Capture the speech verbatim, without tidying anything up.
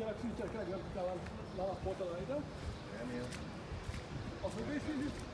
será que se enxergar, que tá lá, lá na ponta lá ainda? É mesmo. Ó, foi bem feliz.